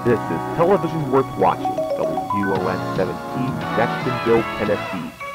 This is Television Worth Watching, WUON 17, Jacksonville, Tennessee.